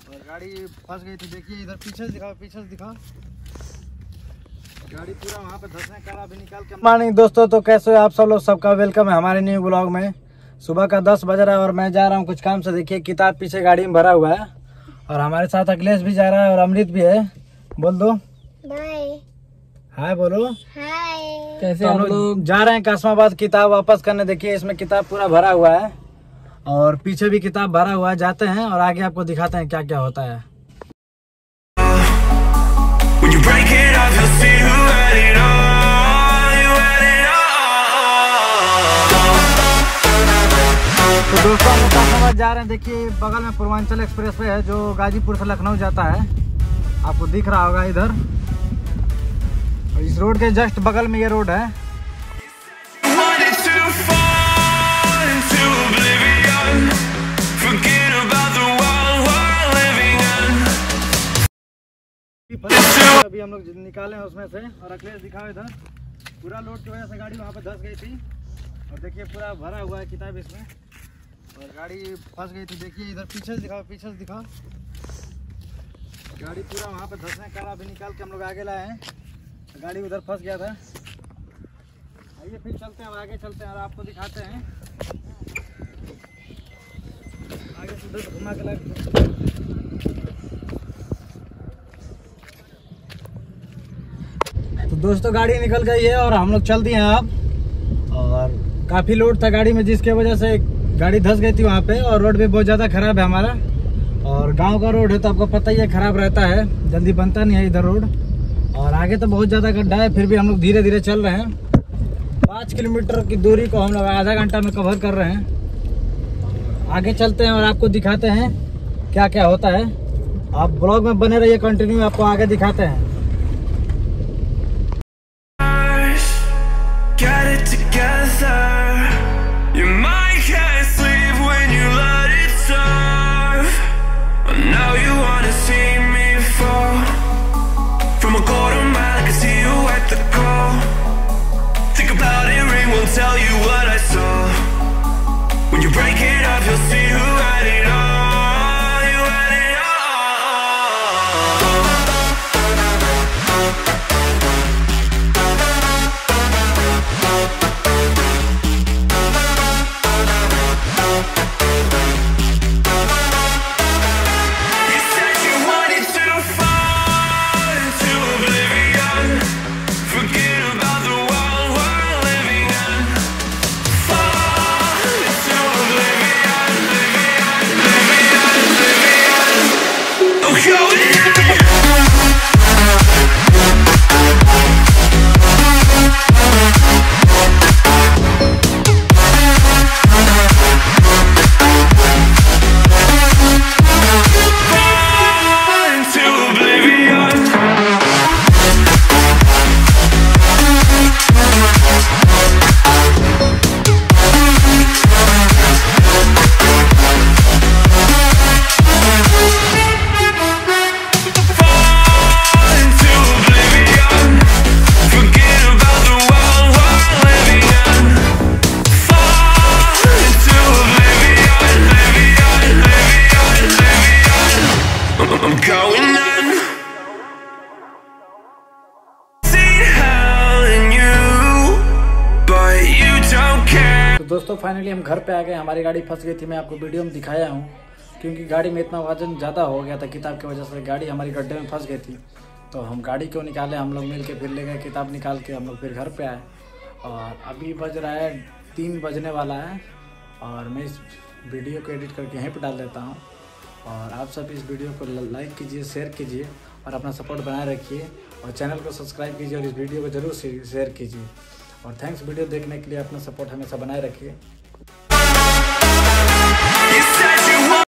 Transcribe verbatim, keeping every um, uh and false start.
और गाड़ी फंस गई थी। देखिए इधर पीछे से दिखाओ, पीछे से दिखाओ, गाड़ी पूरा वहाँ पे धंसने का अभी निकाल के। मॉर्निंग दोस्तों, तो कैसे हो आप सब लोग? सबका वेलकम है हमारे न्यू ब्लॉग में। सुबह का दस बज रहा है और मैं जा रहा हूँ कुछ काम से। देखिए किताब पीछे गाड़ी में भरा हुआ है और हमारे साथ अखिलेश भी जा रहा है और अमृत भी है। बोल दो बाय। हाय बोलो। हाय। कैसे हम लोग जा रहे हैं कासमाबाद किताब वापस करने। देखिए इसमें किताब पूरा भरा हुआ है और पीछे भी किताब भरा हुआ है। जाते हैं और आगे आपको दिखाते हैं क्या क्या होता है। तो दोस्तों हम कासमाबाद जा रहे हैं। देखिए बगल में पूर्वांचल एक्सप्रेस वे है जो गाजीपुर से लखनऊ जाता है, आपको दिख रहा होगा इधर। और इस रोड के जस्ट बगल में ये रोड है। अभी हम लोग निकाले हैं उसमें से। और अखिलेश दिखाओ इधर, पूरा लोड की वजह से गाड़ी वहाँ पे धंस गई थी और देखिए पूरा भरा हुआ है किताब इसमें और गाड़ी फंस गई थी। देखिए इधर पीछे से दिखाओ, पीछे से दिखाओ, गाड़ी पूरा वहाँ पे धंसने का अभी निकाल के हम लोग आगे लाए हैं। गाड़ी उधर फंस गया था। आइए फिर चलते हैं और आगे चलते हैं और आपको दिखाते हैं आगे से उधर घुमा के लाए। तो दोस्तों गाड़ी निकल गई है और हम लोग चल दिए हैं अब। और काफ़ी लोड था गाड़ी में जिसके वजह से गाड़ी धंस गई थी वहाँ पे। और रोड भी बहुत ज़्यादा ख़राब है हमारा, और गांव का रोड है तो आपको पता ही है ख़राब रहता है, जल्दी बनता नहीं है इधर रोड। और आगे तो बहुत ज़्यादा गड्ढा है, फिर भी हम लोग धीरे धीरे चल रहे हैं। पाँच किलोमीटर की दूरी को हम लोग आधा घंटा में कवर कर रहे हैं। आगे चलते हैं और आपको दिखाते हैं क्या क्या होता है। आप ब्लॉग में बने रहिए कंटिन्यू, आपको आगे दिखाते हैं। Tell you what I saw. When you break it up, you'll see who had it all. You had it You said you wanted to fall into oblivion. Forget about the world we're living in. तो दोस्तों finally हम घर पे आ गए। हमारी गाड़ी फंस गई थी, मैं आपको वीडियो में दिखाया हूँ, क्योंकि गाड़ी में इतना वजन ज़्यादा हो गया था किताब की वजह से। गाड़ी हमारी गड्ढे में फंस गई थी तो हम गाड़ी क्यों निकाले, हम लोग मिल के फिर ले गए किताब निकाल के। हम लोग फिर घर पे आए और अभी बज रहा है तीन बजने वाला है और मैं इस वीडियो को एडिट करके यहीं पर डाल देता हूँ। और आप सब इस वीडियो को लाइक कीजिए, शेयर कीजिए और अपना सपोर्ट बनाए रखिए और चैनल को सब्सक्राइब कीजिए और इस वीडियो को ज़रूर शेयर कीजिए। और थैंक्स वीडियो देखने के लिए, अपना सपोर्ट हमेशा बनाए रखिए।